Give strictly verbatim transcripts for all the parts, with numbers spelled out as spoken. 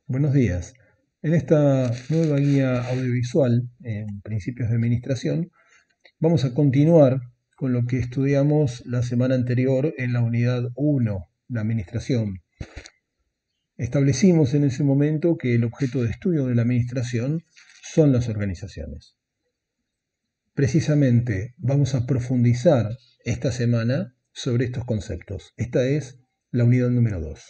Buenos días. En esta nueva guía audiovisual en principios de administración, vamos a continuar con lo que estudiamos la semana anterior en la unidad uno, la administración. Establecimos en ese momento que el objeto de estudio de la administración son las organizaciones. Precisamente vamos a profundizar esta semana sobre estos conceptos. Esta es la unidad número dos.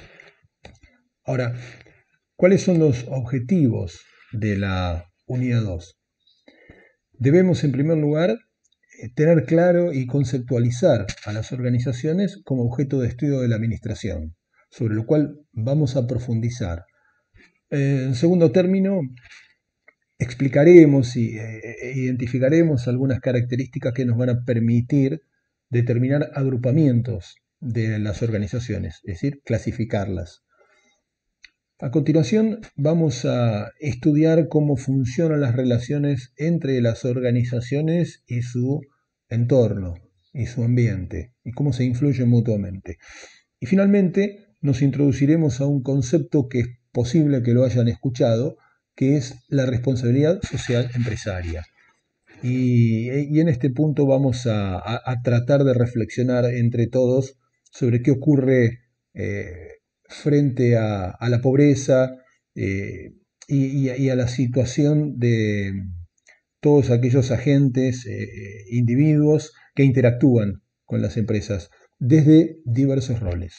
Ahora, ¿cuáles son los objetivos de la unidad dos? Debemos, en primer lugar, tener claro y conceptualizar a las organizaciones como objeto de estudio de la administración, sobre lo cual vamos a profundizar. En segundo término, explicaremos y e identificaremos algunas características que nos van a permitir determinar agrupamientos de las organizaciones, es decir, clasificarlas. A continuación vamos a estudiar cómo funcionan las relaciones entre las organizaciones y su entorno y su ambiente y cómo se influyen mutuamente. Y finalmente nos introduciremos a un concepto que es posible que lo hayan escuchado, que es la responsabilidad social empresaria. Y, y en este punto vamos a, a, a tratar de reflexionar entre todos sobre qué ocurre eh, frente a, a, la pobreza eh, y, y, a la situación de todos aquellos agentes, eh, individuos que interactúan con las empresas desde diversos roles.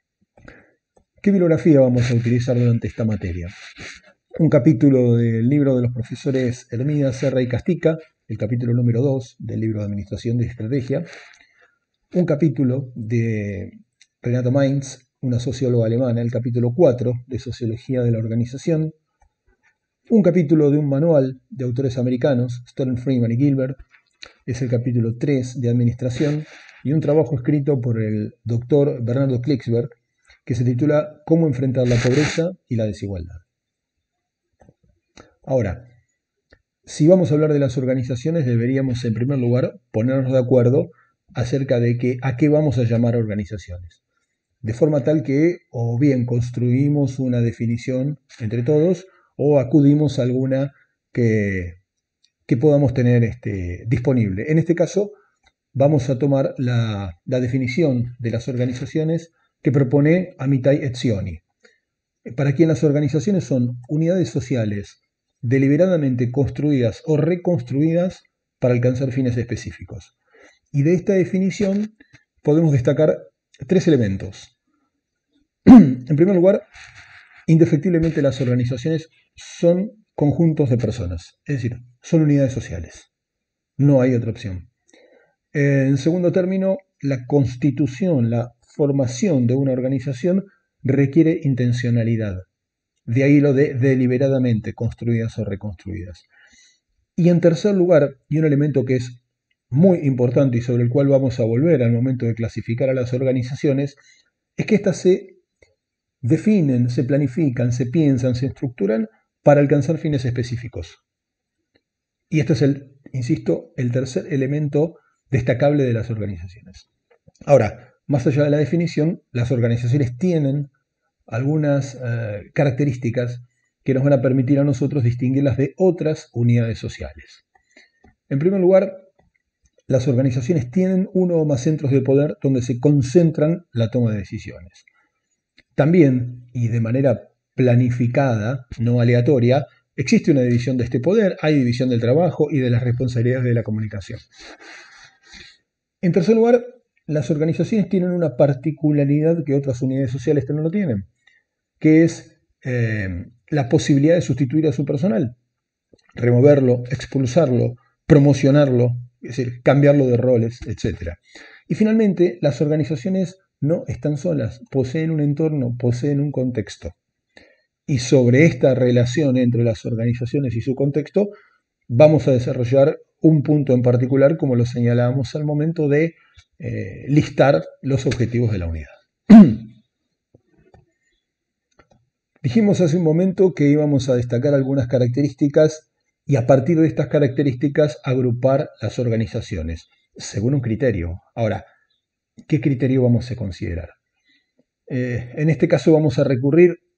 ¿Qué bibliografía vamos a utilizar durante esta materia? Un capítulo del libro de los profesores Hermida, Serra y Castica, el capítulo número dos del libro de Administración y Estrategia. Un capítulo de Renata Mainz, una socióloga alemana, el capítulo cuatro de Sociología de la Organización. Un capítulo de un manual de autores americanos, Stern, Freeman y Gilbert, es el capítulo tres de Administración, y un trabajo escrito por el doctor Bernardo Klicksberg, que se titula Cómo enfrentar la pobreza y la desigualdad. Ahora, si vamos a hablar de las organizaciones, deberíamos en primer lugar ponernos de acuerdo acerca de que, a qué vamos a llamar organizaciones. De forma tal que o bien construimos una definición entre todos o acudimos a alguna que, que podamos tener este, disponible. En este caso, vamos a tomar la, la definición de las organizaciones que propone Amitai Etzioni, para quien las organizaciones son unidades sociales deliberadamente construidas o reconstruidas para alcanzar fines específicos. Y de esta definición podemos destacar tres elementos. En primer lugar, indefectiblemente las organizaciones son conjuntos de personas, es decir, son unidades sociales. No hay otra opción. En segundo término, la constitución, la formación de una organización requiere intencionalidad. De ahí lo de deliberadamente construidas o reconstruidas. Y en tercer lugar, y un elemento que es muy importante y sobre el cual vamos a volver al momento de clasificar a las organizaciones, es que éstas se definen, se planifican, se piensan, se estructuran para alcanzar fines específicos. Y este es el, insisto, el tercer elemento destacable de las organizaciones. Ahora, más allá de la definición, las organizaciones tienen algunas eh, características que nos van a permitir a nosotros distinguirlas de otras unidades sociales. En primer lugar, las organizaciones tienen uno o más centros de poder donde se concentran la toma de decisiones. También, y de manera planificada, no aleatoria, existe una división de este poder, hay división del trabajo y de las responsabilidades de la comunicación. En tercer lugar, las organizaciones tienen una particularidad que otras unidades sociales no lo tienen, que es eh, la posibilidad de sustituir a su personal, removerlo, expulsarlo, promocionarlo, es decir, cambiarlo de roles, etcétera. Y finalmente, las organizaciones no están solas, poseen un entorno, poseen un contexto. Y sobre esta relación entre las organizaciones y su contexto, vamos a desarrollar un punto en particular, como lo señalábamos al momento de eh, listar los objetivos de la unidad. Dijimos hace un momento que íbamos a destacar algunas características y a partir de estas características agrupar las organizaciones, según un criterio. Ahora, ¿qué criterio vamos a considerar? Eh, en este caso vamos a recurrir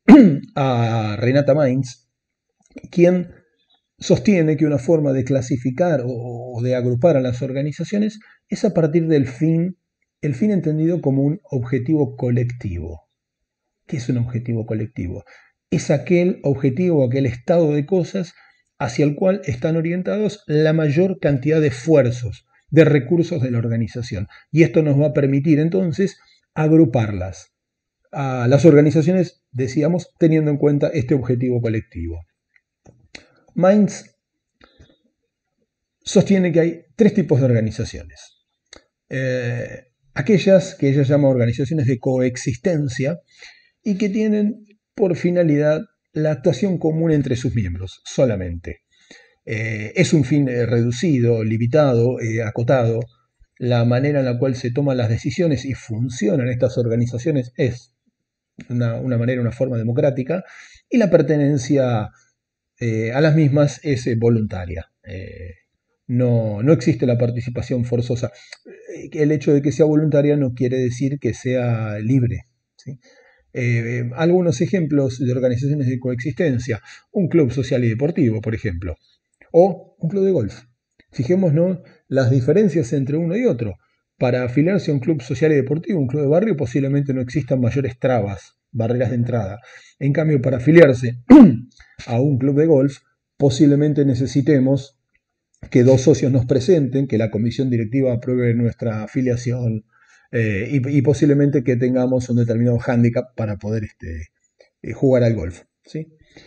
a Renata Mainz, quien sostiene que una forma de clasificar o de agrupar a las organizaciones es a partir del fin, el fin entendido como un objetivo colectivo. ¿Qué es un objetivo colectivo? Es aquel objetivo, aquel estado de cosas hacia el cual están orientados la mayor cantidad de esfuerzos, de recursos de la organización. Y esto nos va a permitir entonces agruparlas a las organizaciones, decíamos, teniendo en cuenta este objetivo colectivo. Mainz sostiene que hay tres tipos de organizaciones. Eh, aquellas que ella llama organizaciones de coexistencia y que tienen por finalidad la actuación común entre sus miembros solamente. Eh, es un fin eh, reducido, limitado, eh, acotado. La manera en la cual se toman las decisiones y funcionan estas organizaciones es una, una manera, una forma democrática, y la pertenencia eh, a las mismas es eh, voluntaria. Eh, no, no existe la participación forzosa. El hecho de que sea voluntaria no quiere decir que sea libre, ¿sí? Eh, algunos ejemplos de organizaciones de coexistencia: un club social y deportivo, por ejemplo, o un club de golf. Fijémonos las diferencias entre uno y otro. Para afiliarse a un club social y deportivo, un club de barrio, posiblemente no existan mayores trabas, barreras de entrada. En cambio, para afiliarse a un club de golf, posiblemente necesitemos que dos socios nos presenten, que la comisión directiva apruebe nuestra afiliación, eh, y, y posiblemente que tengamos un determinado hándicap para poder este, eh, jugar al golf, ¿sí?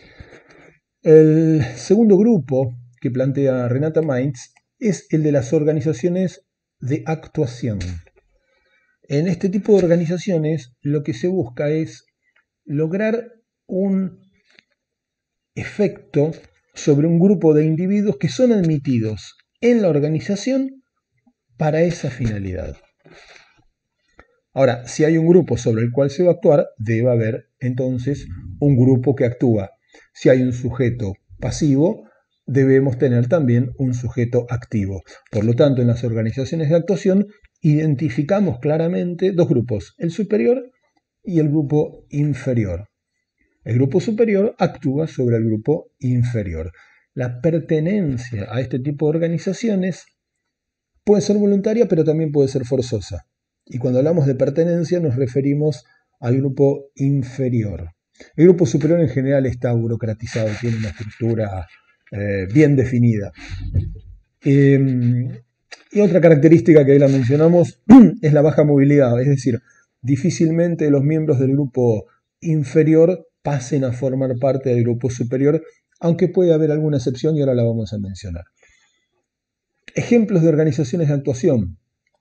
El segundo grupo que plantea Renata Mainz es el de las organizaciones de actuación. En este tipo de organizaciones lo que se busca es lograr un efecto sobre un grupo de individuos que son admitidos en la organización para esa finalidad. Ahora, si hay un grupo sobre el cual se va a actuar, debe haber entonces un grupo que actúa. Si hay un sujeto pasivo, debemos tener también un sujeto activo. Por lo tanto, en las organizaciones de actuación identificamos claramente dos grupos: el superior y el grupo inferior. El grupo superior actúa sobre el grupo inferior. La pertenencia a este tipo de organizaciones puede ser voluntaria, pero también puede ser forzosa. Y cuando hablamos de pertenencia nos referimos al grupo inferior. El grupo superior en general está burocratizado, tiene una estructura eh, bien definida. Eh, y otra característica que ahí la mencionamos es la baja movilidad, es decir, difícilmente los miembros del grupo inferior pasen a formar parte del grupo superior, aunque puede haber alguna excepción y ahora la vamos a mencionar. Ejemplos de organizaciones de actuación: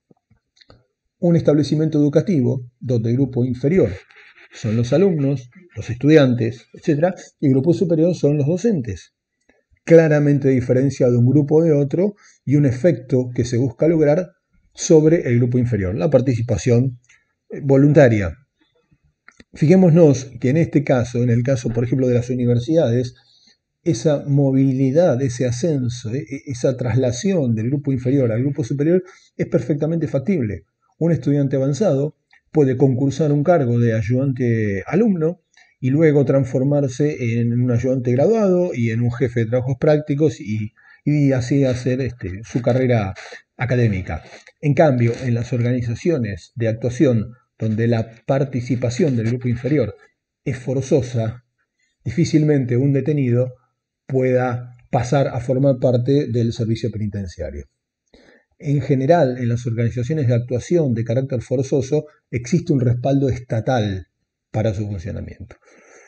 un establecimiento educativo donde el grupo inferior son los alumnos, los estudiantes, etcétera, y el grupo superior son los docentes. Claramente diferenciado de un grupo de otro, y un efecto que se busca lograr sobre el grupo inferior, la participación voluntaria. Fijémonos que en este caso, en el caso por ejemplo de las universidades, esa movilidad, ese ascenso, esa traslación del grupo inferior al grupo superior es perfectamente factible. Un estudiante avanzado puede concursar un cargo de ayudante alumno y luego transformarse en un ayudante graduado y en un jefe de trabajos prácticos y, y así hacer este, su carrera académica. En cambio, en las organizaciones de actuación donde la participación del grupo inferior es forzosa, difícilmente un detenido pueda pasar a formar parte del servicio penitenciario. En general, en las organizaciones de actuación de carácter forzoso existe un respaldo estatal para su funcionamiento.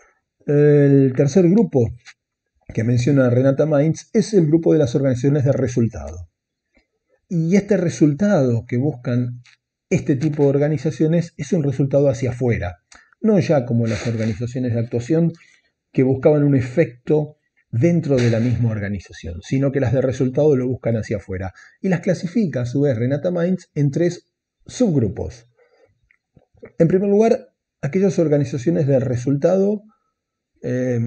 El tercer grupo que menciona Renata Mainz es el grupo de las organizaciones de resultado. Y este resultado que buscan este tipo de organizaciones es un resultado hacia afuera, no ya como las organizaciones de actuación que buscaban un efecto dentro de la misma organización, sino que las de resultado lo buscan hacia afuera. Y las clasifica a su vez Renata Mainz en tres subgrupos. En primer lugar, aquellas organizaciones de resultado eh,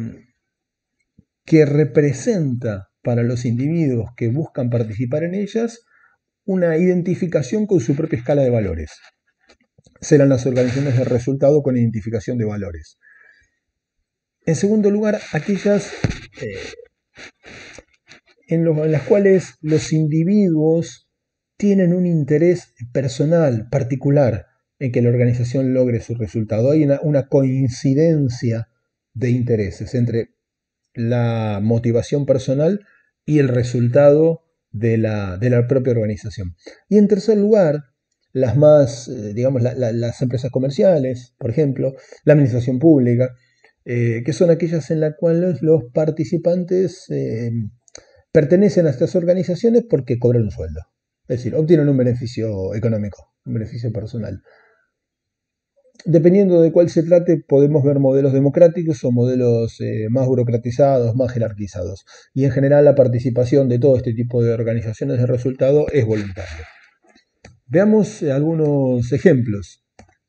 que representa para los individuos que buscan participar en ellas una identificación con su propia escala de valores. Serán las organizaciones de resultado con identificación de valores. En segundo lugar, aquellas eh, en, lo, en las cuales los individuos tienen un interés personal, particular, en que la organización logre su resultado. Hay una, una coincidencia de intereses entre la motivación personal y el resultado de la, de la propia organización. Y en tercer lugar, las más, eh, digamos, la, la, las empresas comerciales, por ejemplo, la administración pública, eh, que son aquellas en las cuales los participantes eh, pertenecen a estas organizaciones porque cobran un sueldo. Es decir, obtienen un beneficio económico, un beneficio personal. Dependiendo de cuál se trate, podemos ver modelos democráticos o modelos eh, más burocratizados, más jerarquizados. Y en general la participación de todo este tipo de organizaciones de resultado es voluntaria. Veamos eh, algunos ejemplos.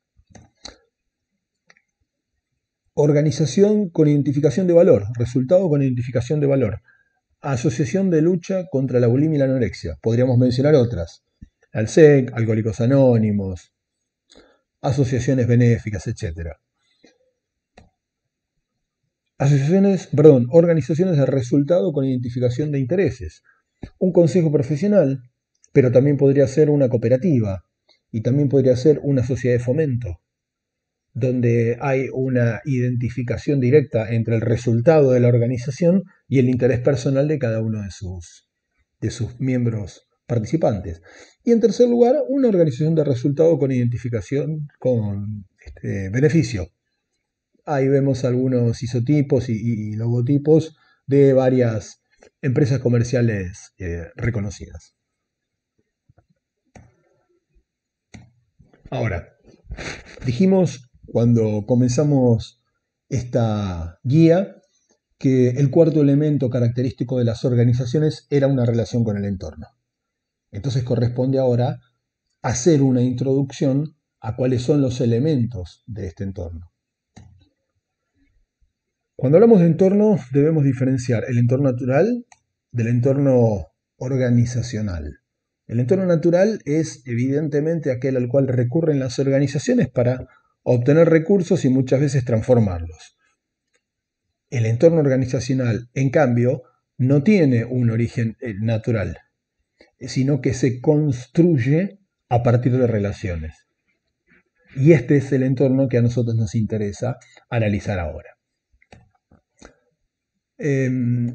Organización con identificación de valor, resultado con identificación de valor. Asociación de lucha contra la bulimia y la anorexia. Podríamos mencionar otras. ALSEC, Alcohólicos Anónimos, asociaciones benéficas, etcétera. Asociaciones, perdón, organizaciones de resultado con identificación de intereses. Un consejo profesional, pero también podría ser una cooperativa y también podría ser una sociedad de fomento, donde hay una identificación directa entre el resultado de la organización y el interés personal de cada uno de sus, de sus miembros participantes. Y en tercer lugar, una organización de resultado con identificación con este, beneficio. Ahí vemos algunos isotipos y, y logotipos de varias empresas comerciales eh, reconocidas. Ahora, dijimos cuando comenzamos esta guía que el cuarto elemento característico de las organizaciones era una relación con el entorno. Entonces corresponde ahora hacer una introducción a cuáles son los elementos de este entorno. Cuando hablamos de entorno debemos diferenciar el entorno natural del entorno organizacional. El entorno natural es evidentemente aquel al cual recurren las organizaciones para obtener recursos y muchas veces transformarlos. El entorno organizacional, en cambio, no tiene un origen natural, sino que se construye a partir de relaciones. Y este es el entorno que a nosotros nos interesa analizar ahora. Eh,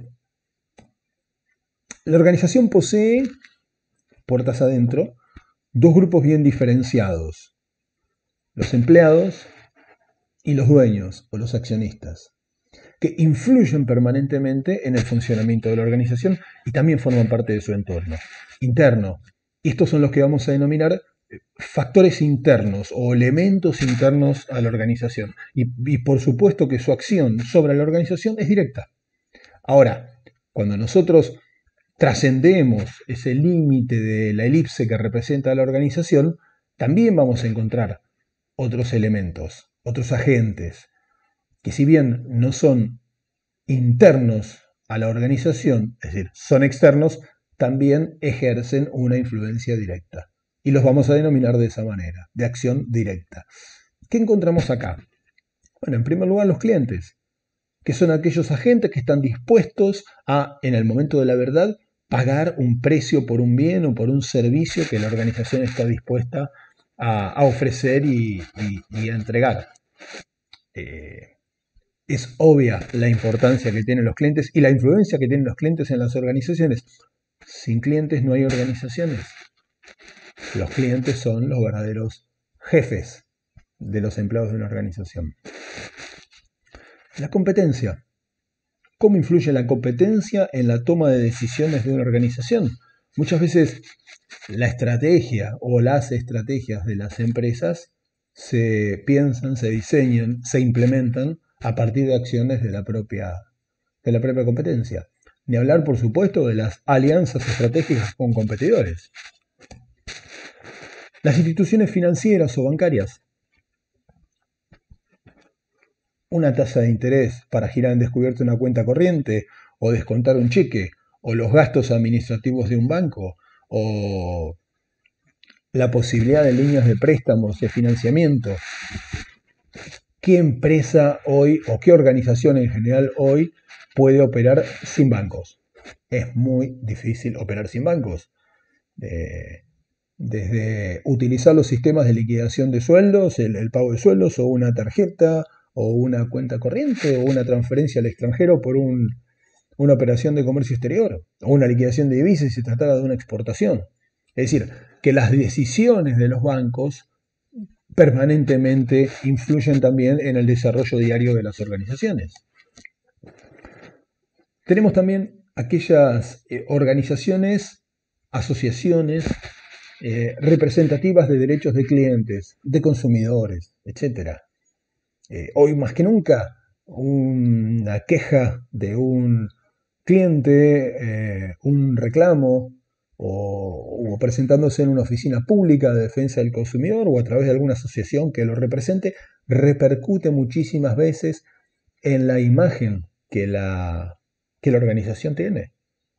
la organización posee, puertas adentro, dos grupos bien diferenciados: los empleados y los dueños o los accionistas, que influyen permanentemente en el funcionamiento de la organización y también forman parte de su entorno interno. Estos son los que vamos a denominar factores internos o elementos internos a la organización. Y, y por supuesto que su acción sobre la organización es directa. Ahora, cuando nosotros trascendemos ese límite de la elipse que representa la organización, también vamos a encontrar otros elementos, otros agentes, que si bien no son internos a la organización, es decir, son externos, también ejercen una influencia directa. Y los vamos a denominar de esa manera, de acción directa. ¿Qué encontramos acá? Bueno, en primer lugar, los clientes, que son aquellos agentes que están dispuestos a, en el momento de la verdad, pagar un precio por un bien o por un servicio que la organización está dispuesta a, a ofrecer y, y, y a entregar. Eh, es obvia la importancia que tienen los clientes y la influencia que tienen los clientes en las organizaciones. Sin clientes no hay organizaciones. Los clientes son los verdaderos jefes de los empleados de una organización. La competencia. ¿Cómo influye la competencia en la toma de decisiones de una organización? Muchas veces la estrategia o las estrategias de las empresas se piensan, se diseñan, se implementan a partir de acciones de la propia, de la propia competencia. Ni hablar, por supuesto, de las alianzas estratégicas con competidores. Las instituciones financieras o bancarias. Una tasa de interés para girar en descubierto una cuenta corriente o descontar un cheque, o los gastos administrativos de un banco, o la posibilidad de líneas de préstamos, de financiamiento. ¿qué empresa hoy o qué organización en general hoy puede operar sin bancos? Es muy difícil operar sin bancos. Eh, desde utilizar los sistemas de liquidación de sueldos, el, el pago de sueldos, o una tarjeta, o una cuenta corriente, o una transferencia al extranjero por un, una operación de comercio exterior, o una liquidación de divisas si se tratara de una exportación. Es decir, que las decisiones de los bancos permanentemente influyen también en el desarrollo diario de las organizaciones. Tenemos también aquellas eh, organizaciones, asociaciones eh, representativas de derechos de clientes, de consumidores, etcétera. Eh, hoy más que nunca, una queja de un cliente, eh, un reclamo, o, o presentándose en una oficina pública de defensa del consumidor o a través de alguna asociación que lo represente, repercute muchísimas veces en la imagen que la, que la organización tiene.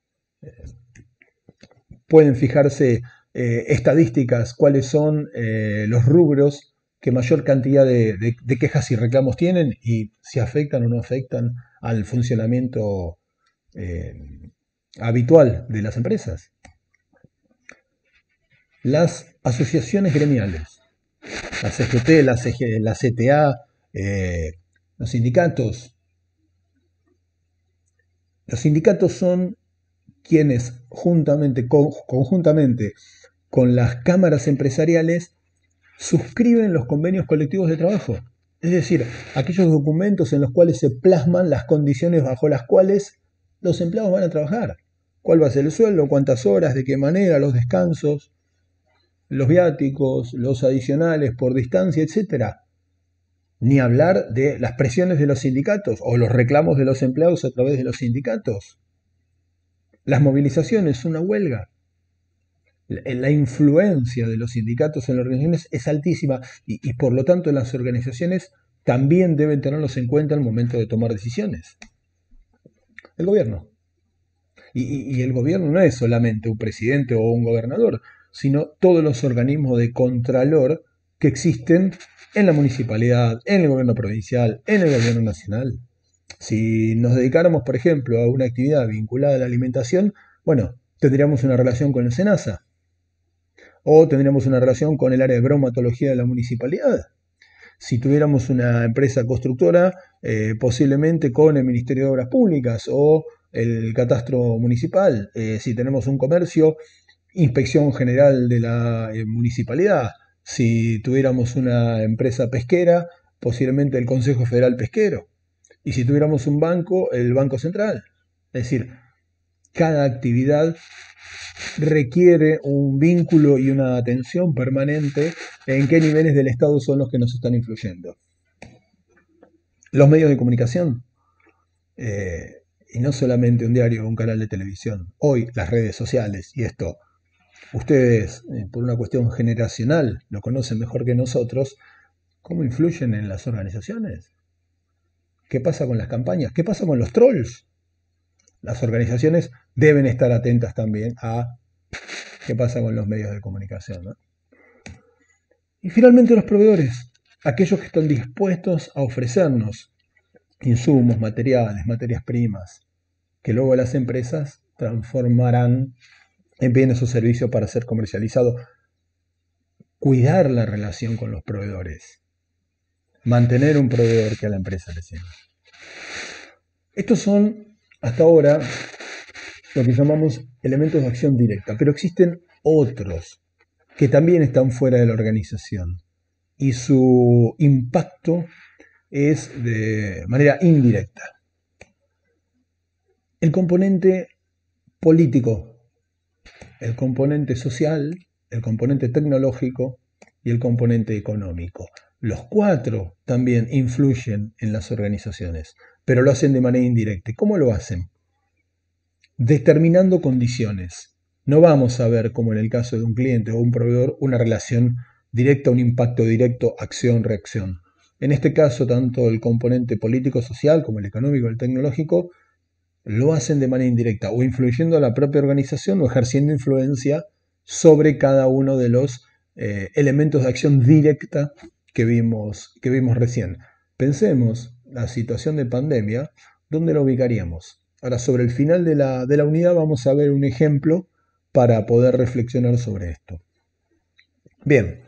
Pueden fijarse eh, estadísticas, cuáles son eh, los rubros que mayor cantidad de, de, de quejas y reclamos tienen y si afectan o no afectan al funcionamiento eh, habitual de las empresas. Las asociaciones gremiales, la C G T, la, C G, la C T A, eh, los sindicatos. Los sindicatos son quienes juntamente, con, conjuntamente con las cámaras empresariales suscriben los convenios colectivos de trabajo. Es decir, aquellos documentos en los cuales se plasman las condiciones bajo las cuales los empleados van a trabajar. ¿Cuál va a ser el sueldo? ¿Cuántas horas? ¿De qué manera? ¿Los descansos? ¿Los viáticos? ¿Los adicionales por distancia? Etcétera. Ni hablar de las presiones de los sindicatos o los reclamos de los empleados a través de los sindicatos. Las movilizaciones, una huelga. La influencia de los sindicatos en las organizaciones es altísima y, y por lo tanto las organizaciones también deben tenerlos en cuenta al momento de tomar decisiones. El gobierno. Y, y, y el gobierno no es solamente un presidente o un gobernador, sino todos los organismos de contralor que existen en la municipalidad, en el gobierno provincial, en el gobierno nacional. Si nos dedicáramos, por ejemplo, a una actividad vinculada a la alimentación, bueno, tendríamos una relación con el SENASA, o tendríamos una relación con el área de bromatología de la municipalidad. Si tuviéramos una empresa constructora, eh, posiblemente con el Ministerio de Obras Públicas o el catastro municipal. Eh, si tenemos un comercio, Inspección General de la eh, municipalidad. Si tuviéramos una empresa pesquera, posiblemente el Consejo Federal Pesquero. Y si tuviéramos un banco, el Banco Central. Es decir, cada actividad requiere un vínculo y una atención permanente en qué niveles del Estado son los que nos están influyendo. Los medios de comunicación, eh, y no solamente un diario o un canal de televisión, hoy las redes sociales, y esto ustedes, eh, por una cuestión generacional, lo conocen mejor que nosotros, ¿cómo influyen en las organizaciones? ¿Qué pasa con las campañas? ¿Qué pasa con los trolls? Las organizaciones deben estar atentas también a qué pasa con los medios de comunicación, ¿no? Y finalmente los proveedores, aquellos que están dispuestos a ofrecernos insumos, materiales, materias primas, que luego las empresas transformarán en bienes o servicios para ser comercializados. Cuidar la relación con los proveedores. Mantener un proveedor que a la empresa le sirva. Estos son, hasta ahora, lo que llamamos elementos de acción directa, pero existen otros que también están fuera de la organización y su impacto es de manera indirecta. El componente político, el componente social, el componente tecnológico y el componente económico. Los cuatro también influyen en las organizaciones, pero lo hacen de manera indirecta. ¿Cómo lo hacen? Determinando condiciones. No vamos a ver, como en el caso de un cliente o un proveedor, una relación directa, un impacto directo, acción-reacción. En este caso, tanto el componente político-social como el económico y el tecnológico lo hacen de manera indirecta, o influyendo a la propia organización o ejerciendo influencia sobre cada uno de los eh, elementos de acción directa que vimos, que vimos recién. Pensemos la situación de pandemia, ¿dónde la ubicaríamos? Ahora, sobre el final de la, de la unidad vamos a ver un ejemplo para poder reflexionar sobre esto. Bien,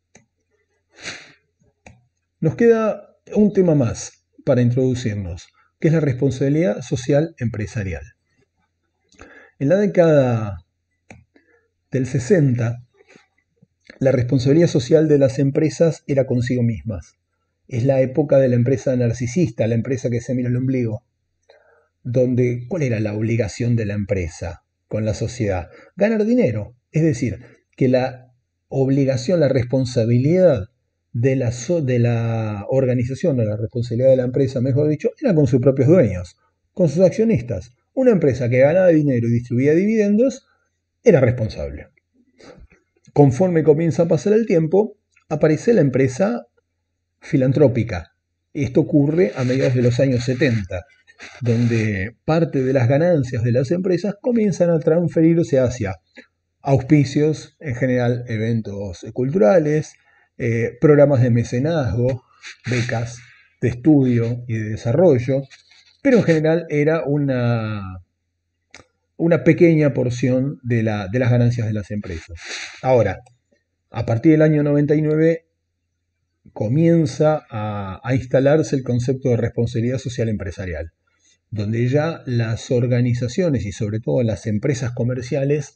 nos queda un tema más para introducirnos, que es la responsabilidad social empresarial. En la década del sesenta, la responsabilidad social de las empresas era consigo mismas. Es la época de la empresa narcisista, la empresa que se mira el ombligo. Donde, ¿cuál era la obligación de la empresa con la sociedad? Ganar dinero. Es decir, que la obligación, la responsabilidad de la, so, de la organización, o la responsabilidad de la empresa, mejor dicho, era con sus propios dueños, con sus accionistas. Una empresa que ganaba dinero y distribuía dividendos era responsable. Conforme comienza a pasar el tiempo, aparece la empresa filantrópica. Esto ocurre a mediados de los años setenta, donde parte de las ganancias de las empresas comienzan a transferirse hacia auspicios, en general eventos culturales, eh, programas de mecenazgo, becas de estudio y de desarrollo, pero en general era una, una pequeña porción de, la, de las ganancias de las empresas. Ahora, a partir del año noventa y nueve comienza a, a instalarse el concepto de responsabilidad social empresarial, donde ya las organizaciones y sobre todo las empresas comerciales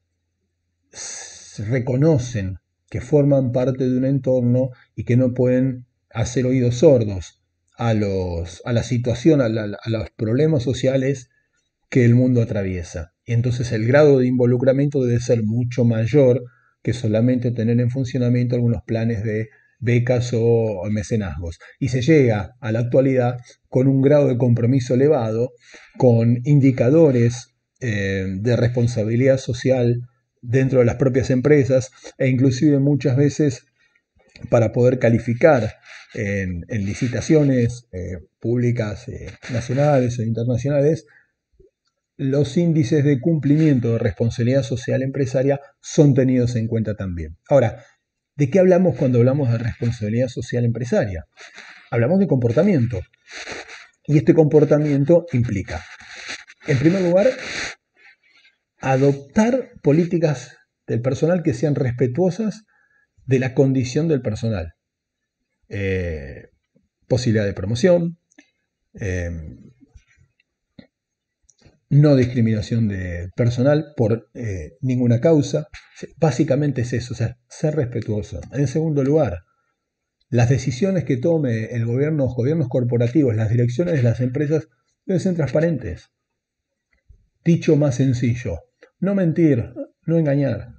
reconocen que forman parte de un entorno y que no pueden hacer oídos sordos a, los, a la situación, a, la, a los problemas sociales que el mundo atraviesa. Y entonces el grado de involucramiento debe ser mucho mayor que solamente tener en funcionamiento algunos planes de becas o mecenazgos. Y se llega a la actualidad con un grado de compromiso elevado, con indicadores eh, de responsabilidad social dentro de las propias empresas e inclusive muchas veces para poder calificar en, en licitaciones eh, públicas eh, nacionales o internacionales, los índices de cumplimiento de responsabilidad social empresaria son tenidos en cuenta también. Ahora, ¿de qué hablamos cuando hablamos de responsabilidad social empresaria? Hablamos de comportamiento. Y este comportamiento implica, en primer lugar, adoptar políticas del personal que sean respetuosas de la condición del personal. Eh, posibilidad de promoción, eh, no discriminación de personal por eh, ninguna causa. Básicamente es eso, o sea, ser respetuoso. En segundo lugar, las decisiones que tome el gobierno, los gobiernos corporativos, las direcciones de las empresas deben ser transparentes. Dicho más sencillo, no mentir, no engañar.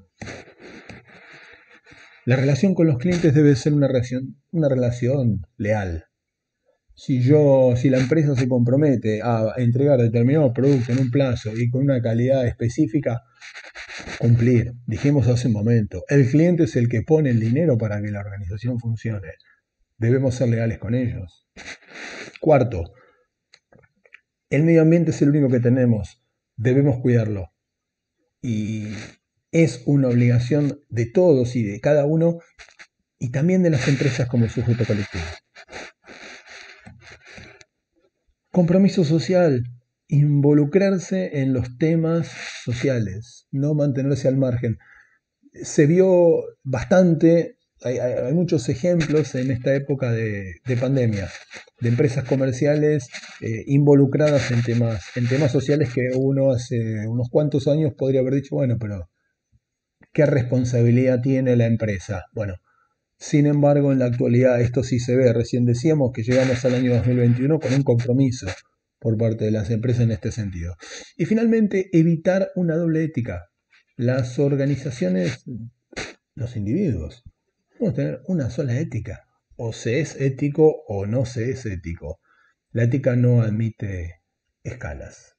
La relación con los clientes debe ser una relación, una relación leal. Si yo, si la empresa se compromete a entregar determinado producto en un plazo y con una calidad específica, cumplir. Dijimos hace un momento, el cliente es el que pone el dinero para que la organización funcione. Debemos ser leales con ellos. Cuarto, el medio ambiente es el único que tenemos. Debemos cuidarlo. Y es una obligación de todos y de cada uno y también de las empresas como sujeto colectivo. Compromiso social, involucrarse en los temas sociales, no mantenerse al margen. Se vio bastante, hay, hay, hay muchos ejemplos en esta época de, de pandemia, de empresas comerciales eh, involucradas en temas, en temas sociales que uno hace unos cuantos años podría haber dicho, bueno, pero ¿qué responsabilidad tiene la empresa? Bueno, sin embargo, en la actualidad esto sí se ve. Recién decíamos que llegamos al año dos mil veintiuno con un compromiso por parte de las empresas en este sentido. Y finalmente, evitar una doble ética. Las organizaciones, los individuos, vamos a tener una sola ética. O se es ético o no se es ético. La ética no admite escalas.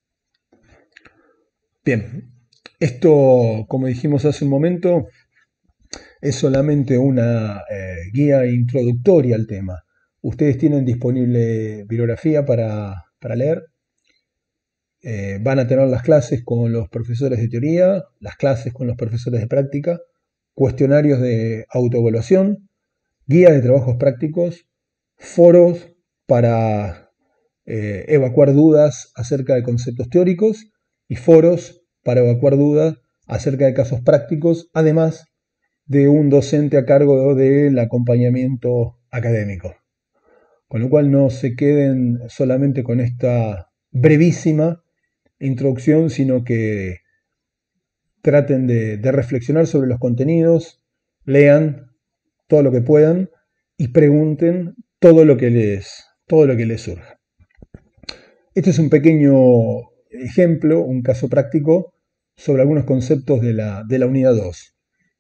Bien, esto, como dijimos hace un momento, es solamente una eh, guía introductoria al tema. Ustedes tienen disponible bibliografía para, para leer. Eh, van a tener las clases con los profesores de teoría, las clases con los profesores de práctica, cuestionarios de autoevaluación, guía de trabajos prácticos, foros para eh, evacuar dudas acerca de conceptos teóricos y foros para evacuar dudas acerca de casos prácticos, además de un docente a cargo del acompañamiento académico. Con lo cual no se queden solamente con esta brevísima introducción, sino que traten de, de reflexionar sobre los contenidos, lean todo lo que puedan y pregunten todo lo que les, todo lo que les surja. Este es un pequeño ejemplo, un caso práctico sobre algunos conceptos de la, de la unidad dos.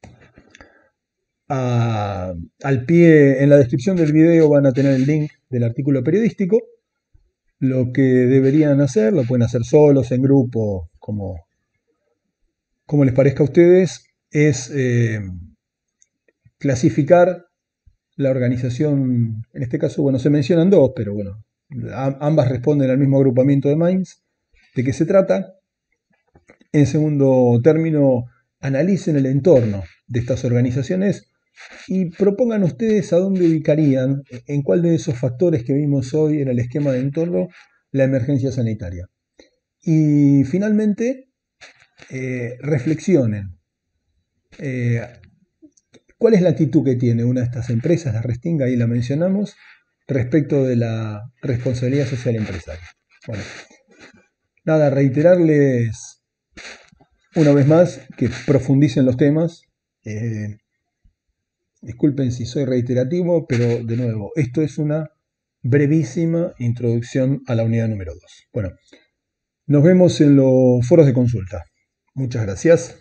A, al pie, en la descripción del video van a tener el link del artículo periodístico. Lo que deberían hacer, lo pueden hacer solos, en grupo, como, como les parezca a ustedes, es eh, clasificar la organización. En este caso, bueno, se mencionan dos, pero bueno, ambas responden al mismo agrupamiento de Mainz. ¿De qué se trata? En segundo término, analicen el entorno de estas organizaciones y propongan ustedes a dónde ubicarían, en cuál de esos factores que vimos hoy en el esquema de entorno, la emergencia sanitaria. Y finalmente, eh, reflexionen. Eh, ¿Cuál es la actitud que tiene una de estas empresas, la Restinga, ahí la mencionamos, respecto de la responsabilidad social empresaria? Bueno, nada, reiterarles una vez más que profundicen los temas. Eh, disculpen si soy reiterativo, pero de nuevo, esto es una brevísima introducción a la unidad número dos. Bueno, nos vemos en los foros de consulta. Muchas gracias.